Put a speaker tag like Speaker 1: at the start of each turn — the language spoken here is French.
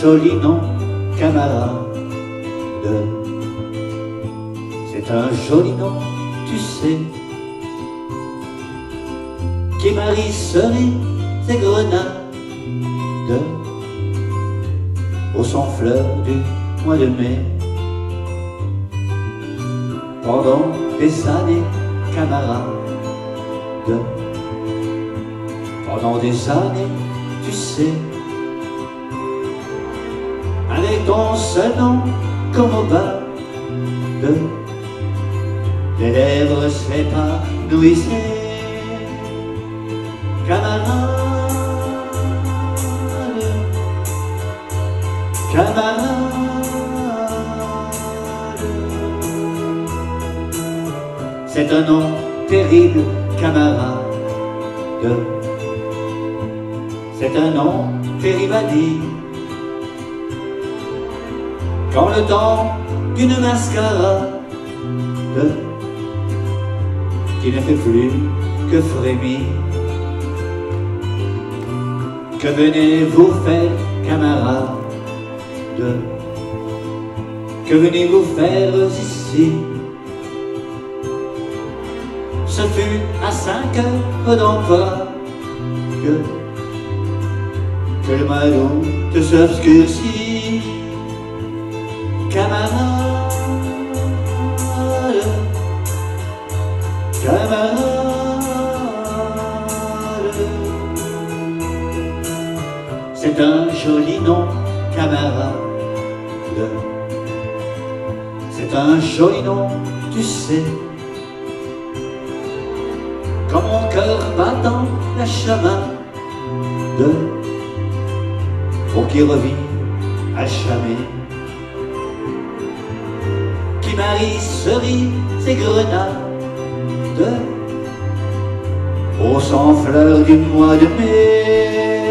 Speaker 1: joli nom, camarade. C'est un joli nom, tu sais, qui marie cerises et grenades au son fleur du mois de mai. Pendant des années, camarade, pendant des années, tu sais, avec ton seul nom comme au bas les lèvres s'épanouissaient. Camarade, camarade, c'est un nom terrible, camarade. C'est un nom terrible à dire. Quand le temps d'une mascarade qui ne fait plus que frémir, que venez-vous faire, camarade? Que venez-vous faire ici? Ce fut à 5 heures d'emploi que le mois d'août s'obscurcit. Camarade, camarade, c'est un joli nom, camarade. C'est un joli nom, tu sais, quand mon cœur bat dans la chemin pour qu'il revive à jamais, qui marie cerises et grenades au sang fleur du mois de mai.